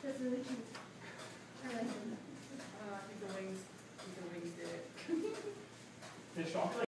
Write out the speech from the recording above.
That's really cute. I like them. I think the wings did it. They shocked